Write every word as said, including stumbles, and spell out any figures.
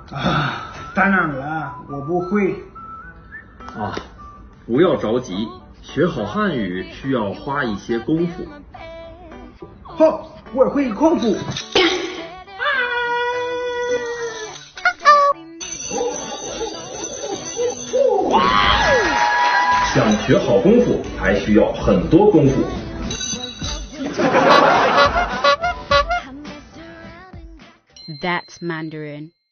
啊，当然了，我不会。 啊，不要着急，学好汉语需要花一些功夫。 好，我会功夫。 想学好功夫，还需要很多功夫。 That's Mandarin.